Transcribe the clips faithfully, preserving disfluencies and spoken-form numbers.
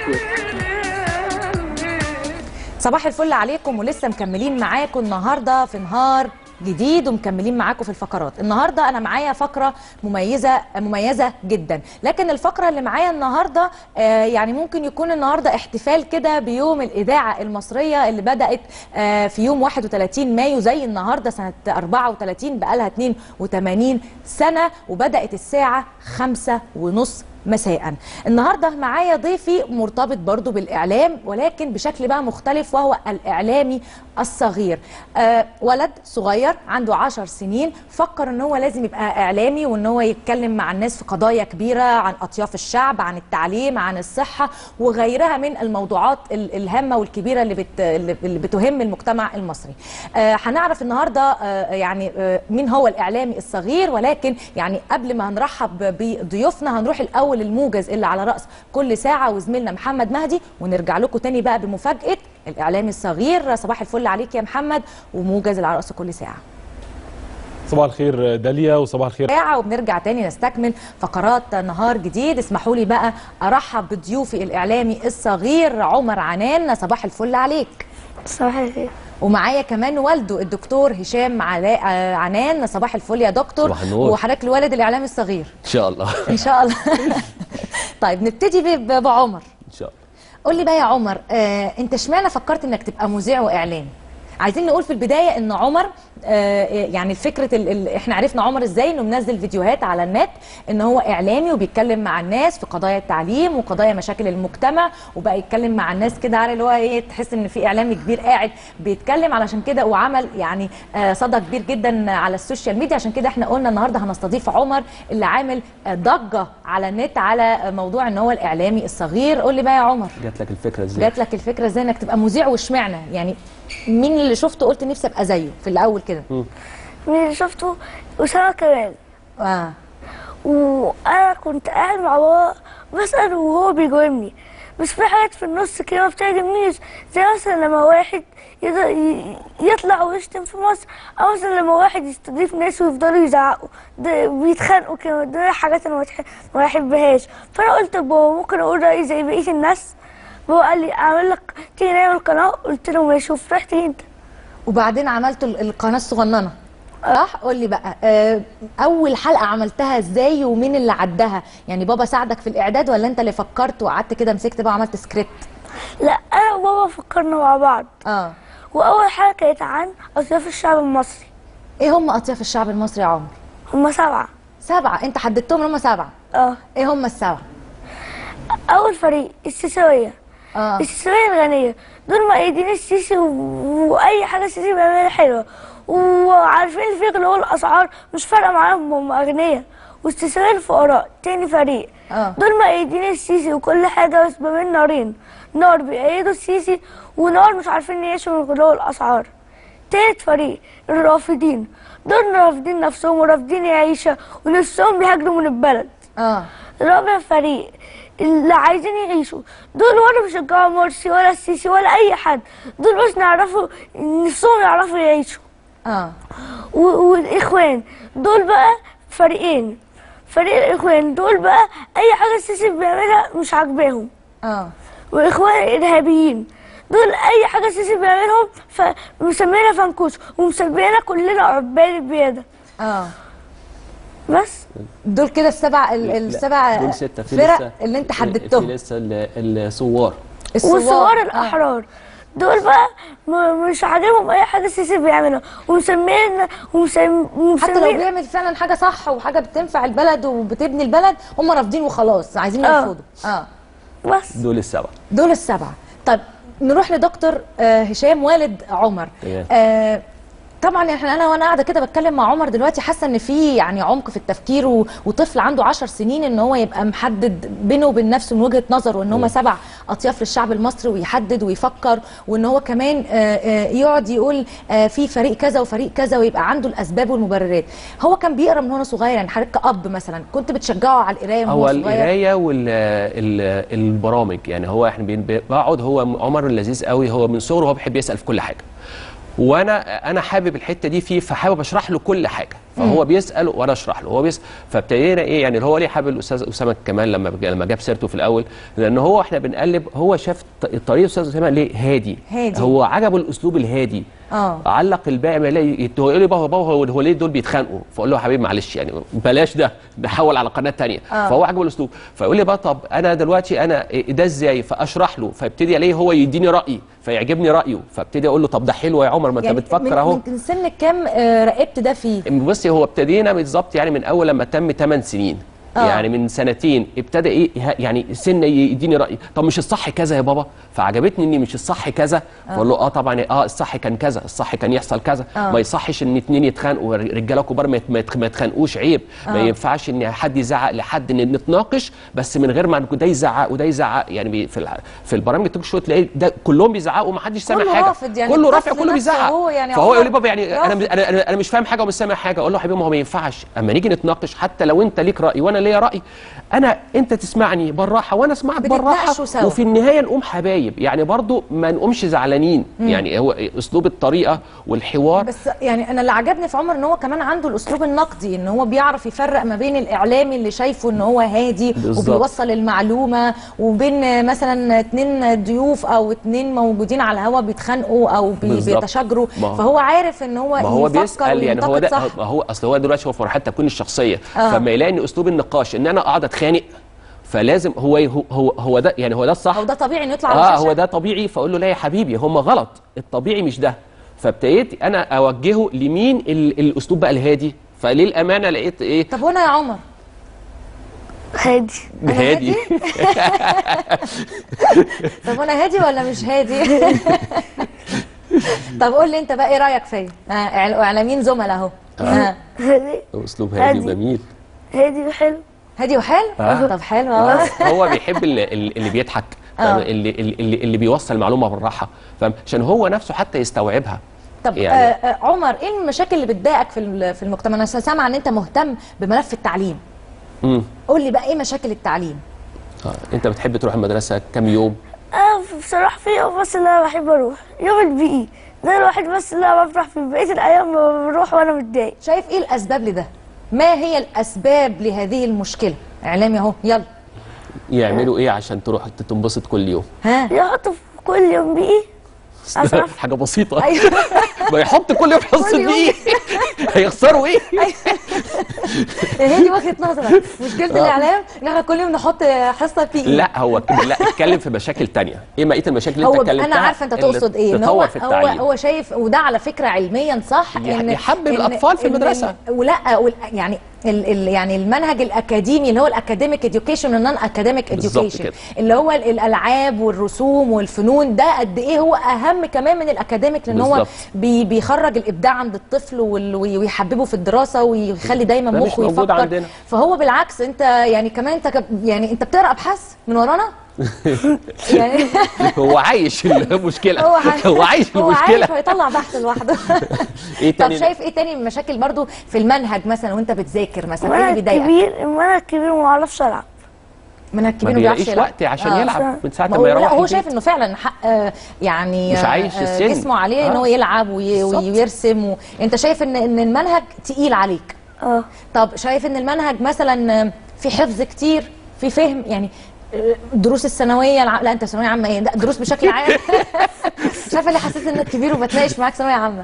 صباح الفل عليكم، ولسه مكملين معاكم النهارده في نهار جديد ومكملين معاكم في الفقرات. النهارده انا معايا فقره مميزه مميزه جدا، لكن الفقره اللي معايا النهارده آه يعني ممكن يكون النهارده احتفال كده بيوم الاذاعه المصريه اللي بدات آه في يوم واحد وثلاثين مايو زي النهارده سنه أربعة وثلاثين، بقالها اثنين وثمانين سنه، وبدات الساعه خمسة ونص مساء. النهارده معايا ضيفي مرتبط برضو بالاعلام، ولكن بشكل بقى مختلف، وهو الاعلامي الصغير. آه ولد صغير عنده عشر سنين فكر ان هو لازم يبقى اعلامي، وان هو يتكلم مع الناس في قضايا كبيره عن اطياف الشعب، عن التعليم، عن الصحه وغيرها من الموضوعات الهامه والكبيره اللي, بت... اللي بتهم المجتمع المصري. آه هنعرف النهارده آه يعني آه مين هو الاعلامي الصغير، ولكن يعني قبل ما هنرحب بضيوفنا هنروح الاول الموجز اللي على رأس كل ساعة وزميلنا محمد مهدي، ونرجع لكم تاني بقى بمفاجأة الإعلامي الصغير. صباح الفل عليك يا محمد، وموجز اللي على رأس كل ساعة. صباح الخير داليا، وصباح الخير ساعة، وبنرجع تاني نستكمل فقرات نهار جديد. اسمحوا لي بقى أرحب بضيوفي الإعلامي الصغير عمر عنان. صباح الفل عليك. صباح الخير. ومعايا كمان والده الدكتور هشام علاء عنان. صباح الفل يا دكتور. صباح النور. وحضرتك الوالد الاعلامي الصغير ان شاء الله. ان شاء الله. طيب نبتدي بعمر. ان شاء الله. قول لي بقى يا عمر، آه انت اشمعنى فكرت انك تبقى مذيع واعلامي؟ عايزين نقول في البدايه ان عمر آه يعني الفكره ال ال احنا عرفنا عمر ازاي، انه منزل فيديوهات على النت ان هو اعلامي وبيتكلم مع الناس في قضايا التعليم وقضايا مشاكل المجتمع، وبقى يتكلم مع الناس كده، عارف اللي هو ايه، تحس ان في اعلامي كبير قاعد بيتكلم. علشان كده وعمل يعني آه صدى كبير جدا على السوشيال ميديا. عشان كده احنا قلنا النهارده هنستضيف عمر اللي عامل آه ضجه على النت على موضوع ان هو الاعلامي الصغير. قول لي بقى يا عمر، جات لك الفكره ازاي؟ جات لك الفكره ازاي انك تبقى مذيع، واشمعنى؟ يعني مين اللي شفته قلت نفسي ابقى زيه في الاول كده؟ مين اللي شفته؟ اسامه كمال. اه وانا كنت قاعد مع بابا بساله وهو بيجاوبني، بس في حاجات في النص كده ما بتعجبنيش، زي مثلا لما واحد يطلع ويشتم في مصر، او مثلا لما واحد يستضيف ناس ويفضلوا يزعقوا بيتخانقوا كده. دي حاجات انا ما بحبهاش. فانا قلت لبابا ممكن اقول رايي زي بقيه الناس؟ بابا قال لي اعمل لك، تيجي نعمل قناه؟ قلت له ماشي. وفرحت انت. وبعدين عملت القناه الصغننه صح؟ قول لي بقى آه اول حلقه عملتها ازاي ومين اللي عدها؟ يعني بابا ساعدك في الاعداد ولا انت اللي فكرت وقعدت كده مسكت بقى وعملت سكريبت؟ لا، انا وبابا فكرنا مع بعض. اه واول حلقه كانت عن اطياف الشعب المصري. ايه هم اطياف الشعب المصري يا عمر؟ هم سبعه. سبعه؟ انت حددتهم هم سبعه؟ اه. ايه هم السبعه؟ اول فريق السيساويه. اه السيساويه الغنيه، دول مؤيدين السيسي و... واي حاجه السيسي بيعملها حلوه، وعارفين في غلو الاسعار مش فارقه معاهم، هم اغنياء. والسيساويه الفقراء تاني فريق. اه دول مؤيدين السيسي وكل حاجه، بس ما بين نارين، نار بيأيدوا السيسي ونار مش عارفين يعيشوا من غلو الاسعار. تالت فريق الرافضين، دول رافضين نفسهم ورافضين يعيشوا ونفسهم بيهاجروا من البلد. اه رابع فريق اللي عايزين يعيشوا، دول ولا بيشجعوا مرسي ولا السيسي ولا اي حد، دول بس نعرفوا نفسهم يعرفوا يعيشوا. اه والاخوان دول بقى فريقين. فريق الاخوان دول بقى اي حاجه السيسي بيعملها مش عاجباهم. اه واخوان الارهابيين دول اي حاجه السيسي بيعملهم فمسمينا فنكوش ومسمينا كلنا عباد البياده. اه بس دول كده السبع السبع دول ستة فرق اللي انت حددتهم. في لسه الثوار والثوار الاحرار. دول بقى مش عاجبهم اي حاجه السيسي بيعملها، ومسمينا ومسمين حتى لو بيعمل فعلا حاجه صح وحاجه بتنفع البلد وبتبني البلد هم رافضين وخلاص، عايزين يرفضوا. اه بس دول السبعه. دول السبعه. طيب نروح لدكتور آه هشام والد عمر. آه طبعا احنا انا وانا قاعده كده بتكلم مع عمر دلوقتي حاسه ان في يعني عمق في التفكير، وطفل عنده عشر سنين ان هو يبقى محدد بينه وبين نفسه من وجهه نظره ان هم سبع اطياف للشعب المصري، ويحدد ويفكر، وان هو كمان يقعد يقول في فريق كذا وفريق كذا، ويبقى عنده الاسباب والمبررات. هو كان بيقرا من هو صغير، يعني حضرتك كأب مثلا كنت بتشجعه على القرايه من هو صغير؟ هو القرايه والبرامج، يعني هو احنا بقعد، هو عمر لذيذ قوي، هو من صغره هو بيحب يسال في كل حاجه، وانا انا حابب الحته دي فيه، فحابب اشرح له كل حاجه. فهو بيسال وانا اشرح له، هو بيسال. فابتدينا ايه يعني اللي هو ليه حابب الاستاذ اسامه كمان لما لما جاب سيرته في الاول، لان هو احنا بنقلب، هو شاف طريقه الاستاذ اسامه ليه هادي هادي. هو عجبه الاسلوب الهادي. اه علق الباقي ما يلاقي هو يقول لي بابا بابا هو, هو ليه دول بيتخانقوا؟ فاقول له يا حبيبي معلش يعني بلاش ده، نحول على قناه ثانيه. آه. فهو عجبه الاسلوب، فيقول لي بقى طب انا دلوقتي انا ده ازاي؟ فاشرح له، فيبتدي عليه هو يديني راي فيعجبني رايه، فابتدي اقول له طب ده حلو يا عمر ما انت يعني بتفكر اهو. من سن كام آه راقبت ده فيه؟ بصي هو ابتدينا بالظبط يعني من اول لما تم ثمان سنين. آه. يعني من سنتين ابتدى ايه يعني سن يديني راي، طب مش الصح كذا يا بابا؟ فعجبتني اني مش الصح كذا، فاقول له اه طبعا اه الصح كان كذا، الصح كان يحصل كذا. آه. ما يصحش ان اتنين يتخانقوا، رجاله كبار ما يتخانقوش، عيب. آه. ما ينفعش ان حد يزعق لحد، ان نتناقش بس من غير ما ده يزعق وده يزعق. يعني في في البرامج التوك شو تلاقي ده كلهم بيزعقوا وما حدش سامع حاجه، رافض يعني كله رافع كله بيزعق. يعني فهو يقول لي بابا يعني انا انا انا مش فاهم حاجه ومش سامع حاجه. اقول له يا حبيبي ما هو ما ينفعش اما نيجي نتناقش حتى لو انت ليك راي وانا ليا راي، انا انت تسمعني بالراحه وانا اسمعك بالراحه، وفي النهايه نقوم حبايب يعني برضو ما نقومش زعلانين. مم. يعني هو اسلوب الطريقه والحوار. بس يعني انا اللي عجبني في عمر ان هو كمان عنده الاسلوب النقدي، ان هو بيعرف يفرق ما بين الاعلامي اللي شايفه ان هو هادي بالزبط. وبيوصل المعلومه، وبين مثلا اتنين ضيوف او اتنين موجودين على الهوا بيتخانقوا او بي بيتشاجروا، فهو عارف ان هو ما هو يفكر بيسال يعني هو ده ما هو اصل هو دلوقتي هو في مرحله تكوين الشخصيه. آه. فما يلاقي ان اسلوب النقاش ان انا اقعد اتخانق، فلازم هو هو هو ده يعني هو ده الصح، هو ده طبيعي انه يطلع على اه هو ده طبيعي. فاقول له لا يا حبيبي هم غلط، الطبيعي مش ده. فابتديت انا اوجهه لمين الاسلوب بقى الهادي، فللامانه لقيت ايه. طب وانا يا عمر هادي هادي طب وانا هادي ولا مش هادي؟ طب قول لي انت بقى ايه رايك فيا؟ اه اعلاميين زملاء اهو. اه هادي اسلوب هادي وجميل، هادي وحلو. هادي وحلو؟ آه. طب حلو اهو. هو بيحب اللي, اللي بيضحك، آه. اللي, اللي اللي بيوصل المعلومه بالراحه، فاهم؟ عشان هو نفسه حتى يستوعبها. طب يعني آه عمر ايه المشاكل اللي بتضايقك في في المجتمع؟ انا سامعه ان انت مهتم بملف التعليم. امم قول لي بقى ايه مشاكل التعليم؟ اه انت بتحب تروح المدرسه كام يوم؟ اه بصراحه في يوم بس اللي انا بحب اروح، يوم البي اي ده الواحد بس اللي انا بفرح فيه، بقيه الايام بروح وانا متضايق. شايف ايه الاسباب لده؟ ما هي الاسباب لهذه المشكله؟ اعلامي اهو يلا. يعملوا ايه عشان تروح تنبسط كل يوم؟ ها يحطوا كل يوم بي اي حاجه بسيطه. أيوة. ما يحط كل يوم حصه بي هيخسروا ايه؟ هي دي وجهه نظرك. مشكله الاعلام ان احنا كل يوم نحط حصه بي اي. لا هو لا اتكلم في مشاكل ثانيه. ايه بقيه المشاكل اللي انت اتكلمتها؟ انا عارفه انت تقصد ايه، ان هو هو هو شايف، وده على فكره علميا صح، ان يحبب الاطفال في المدرسه. ولا يعني ال ال يعني المنهج الاكاديمي اللي هو الاكاديميك اديوكيشن والنون اكاديميك اديوكيشن، اللي هو الالعاب والرسوم والفنون، ده قد ايه هو اهم كمان من الاكاديميك، لان هو بي بيخرج الابداع عند الطفل ويحببه في الدراسه ويخلي دايما مخه يفكر. عندنا. فهو بالعكس انت يعني كمان انت يعني انت بتقرا ابحاث من ورانا. يعني هو عايش المشكله، هو, هو عايش المشكله، هو عايش ويطلع بحث لوحده. إيه طب شايف ايه تاني من المشاكل برضو في المنهج مثلا وانت بتذاكر مثلا؟ ايه اللي بيضايقك؟ كبير المنهج كبير وما اعرفش العب. منهج كبير ما بيلاقيش وقت عشان آه. يلعب من ساعه ما يروح. لا هو شايف انه فعلا حق يعني مش عايش السن جسمه عليه آه. ان هو يلعب وي ويرسم و... انت شايف ان ان المنهج تقيل عليك. اه طب شايف ان المنهج مثلا في حفظ كتير، في فهم يعني دروس الثانويه الع... لا انت ثانويه عامه ايه؟ لا دروس بشكل عام. مش عارفه ليه حسيت انك كبير وبتناقش معاك ثانويه عامه.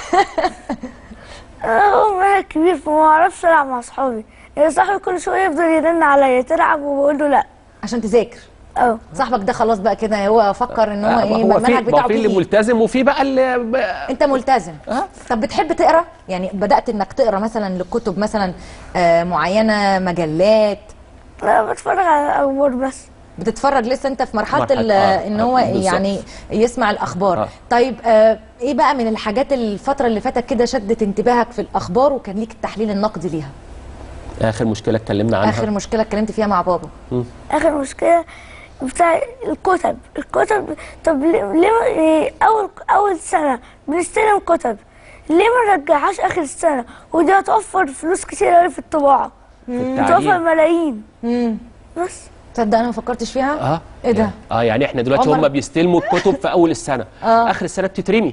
هو منهج كبير فما اعرفش العب مع اصحابي، يعني صاحبي كل شويه يفضل يرن عليا تلعب وبقول له لا عشان تذاكر. اه صاحبك ده خلاص بقى كده هو فكر ان هو ايه المنهج بتاعه في اللي ملتزم وفي بقى اللي ب... انت ملتزم. أه؟ طب بتحب تقرا؟ يعني بدات انك تقرا مثلا لكتب مثلا آه معينه، مجلات؟ لا بتفرج على الاخبار بس. بتتفرج لسه انت في مرحله آه ان هو آه يعني يسمع الاخبار. آه. طيب آه ايه بقى من الحاجات الفتره اللي فاتت كده شدت انتباهك في الاخبار وكان ليك التحليل النقدي ليها؟ اخر مشكله اتكلمنا عنها. اخر مشكله اتكلمت فيها مع بابا. م. اخر مشكله بتاع الكتب. الكتب طب ليه اول اول سنه بنستلم كتب، ليه ما نرجعهاش اخر السنه؟ ودي هتوفر فلوس كتير قوي في الطباعه، هتوفر ملايين. امم بس تصدق انا ما فكرتش فيها. اه ايه ده؟ اه يعني احنا دلوقتي هم بيستلموا الكتب في اول السنه. آه. اخر السنه بتترمي.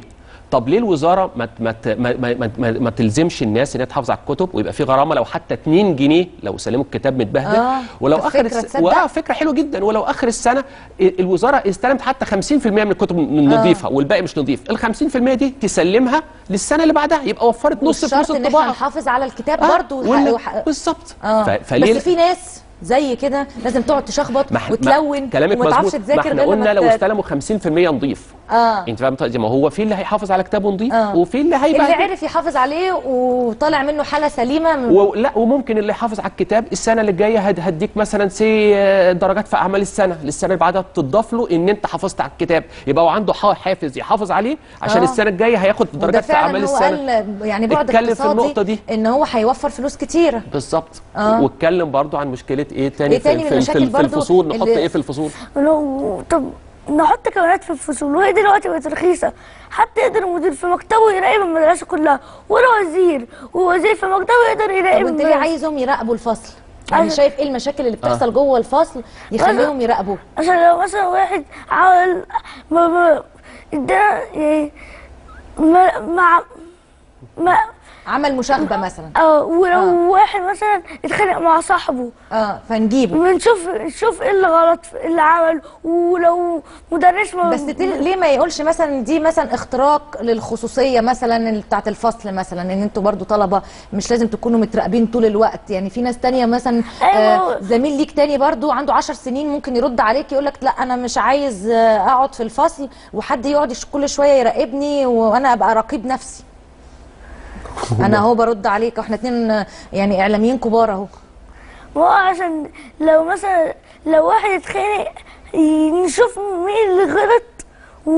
طب ليه الوزاره ما ما ما ما, ما, ما تلزمش الناس ان هي تحافظ على الكتب ويبقى في غرامه لو حتى اتنين جنيه لو سلموا الكتاب متبهدل. آه. ولو اخر فكرة الس... واه فكره حلوه جدا. ولو اخر السنه الوزاره استلمت حتى خمسين في المية من الكتب نظيفه آه. والباقي مش نظيف، ال خمسين في المية دي تسلمها للسنه اللي بعدها، يبقى وفرت نص فلوس الطباعه. مش شرط ان احنا نحافظ على الكتاب آه. برضه وح... بالظبط. آه. ف... فليه بس في ناس زي كده لازم تقعد تشخبط مح... وتلون وما تعرفش تذاكر غير لما قلنا لو ت... استلموا خمسين في المية نضيف. اه انت فاهم ما هو في اللي هيحافظ على كتابه نضيف آه. وفي اللي هيبقى اللي عرف يحافظ عليه وطالع منه حاله سليمه من... و... لا وممكن اللي يحافظ على الكتاب السنه اللي جايه هد... هديك مثلا سي درجات في اعمال السنه، للسنه اللي بعدها تضاف له ان انت حافظت على الكتاب، يبقى هو عنده حافز يحافظ عليه عشان آه. السنه الجايه هياخد درجات في اعمال السنه. قال يعني بعد اقتصادي ان هو هيوفر فلوس كتيره بالظبط. آه. واتكلم برضو عن مشكله ايه تاني, إيه تاني في, في, في, في الفصول. نحط ايه في الفصول؟ طب نحط كاميرات في الفصول، وهي دلوقتي بقت رخيصه، حتى يقدر المدير في مكتبه يراقب المدرسه كلها، ولا وزير ووزير في مكتبه يقدر يراقب. طب انت ليه عايزهم يراقبوا الفصل؟ يعني شايف ايه المشاكل اللي بتحصل آه. جوه الفصل يخليهم يراقبوا؟ عشان لو مثلا واحد عمل ما ما ادانا يعني ما مع ما عمل مشاغبه مثلا اه ولو آه. واحد مثلا اتخانق مع صاحبه اه فنجيبه بنشوف نشوف ايه اللي غلط اللي عمل. ولو مدرس ما بس ليه ما يقولش مثلا دي مثلا اختراق للخصوصيه مثلا بتاعه الفصل، مثلا ان انتوا برضو طلبه مش لازم تكونوا متراقبين طول الوقت. يعني في ناس تانية مثلا آه زميل ليك تاني برضو عنده عشر سنين ممكن يرد عليك يقول لك لا انا مش عايز اقعد في الفصل وحد يقعد كل شويه يراقبني وانا ابقى رقيب نفسي. انا اهو برد عليك واحنا اتنين يعني اعلاميين كبار اهو. ما هو عشان لو مثلا لو واحد اتخانق نشوف مين اللي غلط و...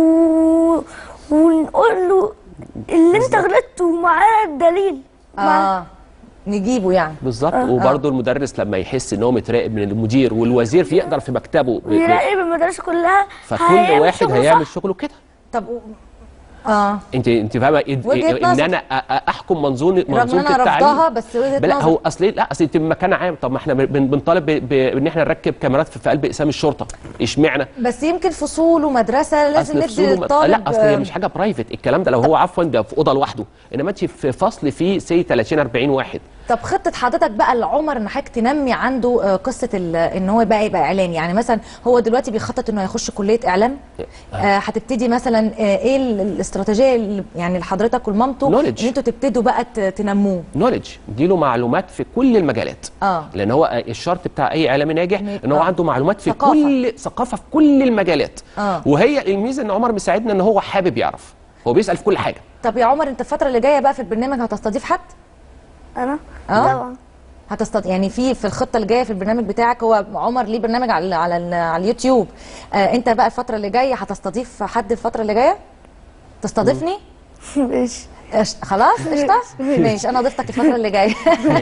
ونقول له اللي انت غلطت ومعاه الدليل. اه مع... نجيبه يعني بالظبط. آه. وبرده المدرس لما يحس ان هو متراقب من المدير والوزير يقدر في مكتبه يراقب المدرسه كلها، فكل واحد هيعمل شغله كده. طب اه انت انت فاهمه ان انا احكم منظومه منظومه التعليم؟ انا رفضها بس وجهه نظر. لا هو اصل لا اصل انت بمكان عام. طب ما احنا بنطالب بان احنا نركب كاميرات في قلب اقسام الشرطه، اشمعنى؟ بس يمكن فصول ومدرسه لازم ندي للطالب. لا اصل هي مش حاجه برايفت الكلام ده، لو هو عفوا ده في اوضه لوحده، انما انت في فصل فيه سي ثلاثين أربعين واحد. طب خطه حضرتك بقى لعمر ان حضرتك تنمي عنده قصه ان هو بقى يبقى اعلامي؟ يعني مثلا هو دلوقتي بيخطط انه يخش كليه اعلام، هتبتدي مثلا ايه الاستراتيجيه اللي يعني لحضرتك ولمامته ان انتوا تبتدوا بقى تنموه؟ نوليدج، اديله معلومات في كل المجالات. اه لان هو الشرط بتاع اي اعلامي ناجح ان هو آه. عنده معلومات في ثقافة. كل ثقافه في كل المجالات. آه. وهي الميزه ان عمر مساعدنا ان هو حابب يعرف، هو بيسال في كل حاجه. طب يا عمر انت الفتره اللي جايه بقى في البرنامج هتستضيف حد؟ انا اه طبعا هتستض يعني في في الخطه اللي جايه في البرنامج بتاعك. هو عمر ليه برنامج على على, على اليوتيوب. آه انت بقى الفتره اللي جايه هتستضيف حد الفتره اللي جايه؟ تستضيفني؟ ماشي خلاص قشطه ماشي انا ضيفتك الفتره اللي جايه.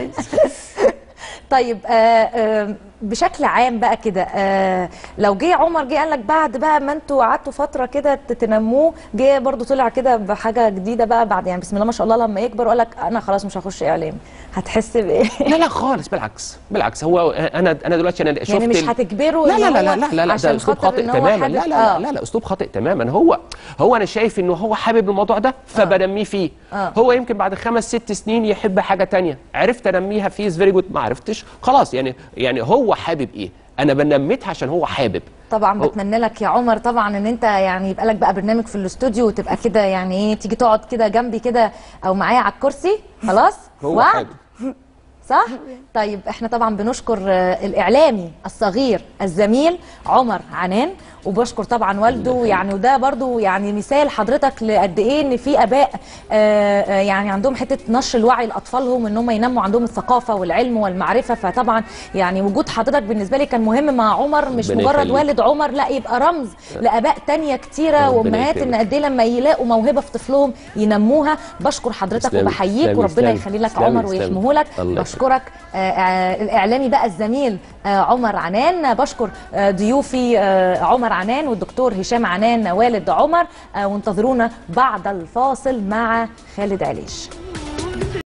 طيب آه آه بشكل عام بقى كده، آه لو جه عمر جه قال لك بعد بقى ما انتوا قعدتوا فتره كده تنموه، جه برضو طلع كده بحاجه جديده بقى بعد يعني بسم الله ما شاء الله لما يكبر وقال لك انا خلاص مش هخش اعلام، هتحس بايه؟ لا لا خالص، بالعكس بالعكس. هو انا انا دلوقتي انا شفت يعني مش هتجبره لا لا لا لا لا لا, لا ده اسلوب خاطئ تماما. لا لا, آه. لا لا اسلوب خاطئ تماما. هو هو انا شايف انه هو حابب الموضوع ده فبنميه فيه. آه. هو يمكن بعد خمس ست سنين يحب حاجه ثانيه، عرفت انميها فيه فيري جود، ما عرفتش خلاص. يعني يعني هو حابب ايه؟ انا بنميتها عشان هو حابب. طبعا بتمنى لك يا عمر طبعا ان انت يعني يبقى لك بقى برنامج في الاستوديو وتبقى كده يعني ايه تيجي تقعد كده جنبي كده او معايا على الكرسي. خلاص هو حابب صح؟ طيب احنا طبعا بنشكر الاعلامي الصغير الزميل عمر عنان، وبشكر طبعا والده يعني، وده برضو يعني مثال حضرتك لقد ايه ان في اباء آه يعني عندهم حته نشر الوعي لاطفالهم ان هم ينموا عندهم الثقافه والعلم والمعرفه. فطبعا يعني وجود حضرتك بالنسبه لي كان مهم مع عمر، مش مجرد والد عمر، لا يبقى رمز لاباء تانية كتيره وامهات ان قد ايه لما يلاقوا موهبه في طفلهم ينموها. بشكر حضرتك وبحييك وربنا يخلي لك عمر ويحميه لك. بشكرك آه آه الاعلامي بقى الزميل آه عمر عنان. بشكر آه ضيوفي آه عمر عنان والدكتور هشام عنان والد عمر. آه وانتظرونا بعد الفاصل مع خالد عليش.